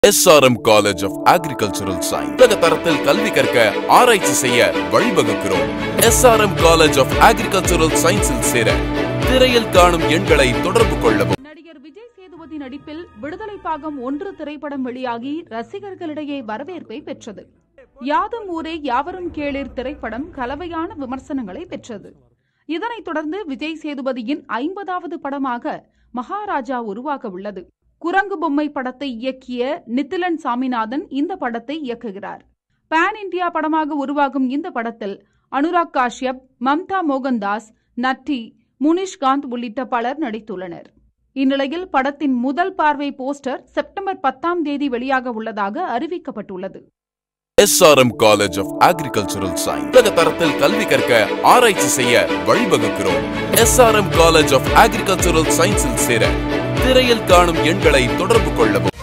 SRM College of Agricultural Science. தரத்தில் கல்வி கற்க ஆராய்ச்சி செய்ய வழிவகுக்கிறோம். SRM College of Agricultural Science இல் சேர திரையில் காணும் எண்களை தொடர்பு கொள்ளவும். நடிகர் விஜய் சேதுபதி நடிப்பில் விடுதலை பாகம் 1 திரைப்படம் வெளியாகி ரசிகர்களிடையே வரவேற்பை பெற்றது. யாதும் ஊரே யாவரும் கேளீர் திரைப்படம் கலவையான விமர்சனங்களை பெற்றது. இதனைத் தொடர்ந்து விஜய் சேதுபதியின் 50வது படமாக மகாராஜா உருவாக உள்ளது. குரங்கு பொம்மை படத்தை இயக்கிய நித்திலன் சாமிநாதன் இந்த படத்தை இயக்குகிறார். பான் இந்தியா படமாக உருவாகும் இந்த படத்தில் அனுராக் காஷ்யப், மம்தா மோகன்தாஸ், நட்டி, முனிஷ்காந்த் உள்ளிட்ட பலர் நடித்துள்ளனர். இந்நிலையில் படத்தின் முதல் பார்வை போஸ்டர் செப்டம்பர் 10ஆம் தேதி வெளியாக உள்ளதாக அறிவிக்கப்பட்டுள்ளது. SRM College of Agricultural Science. தரத்தில் கல்வி கற்க ஆராய்ச்சி செய்ய வழிவகுக்கிறோம். SRM College of Agricultural Science இல் சேர திரையில் காணும் எண்களை தொடர்பு கொள்ளவும்.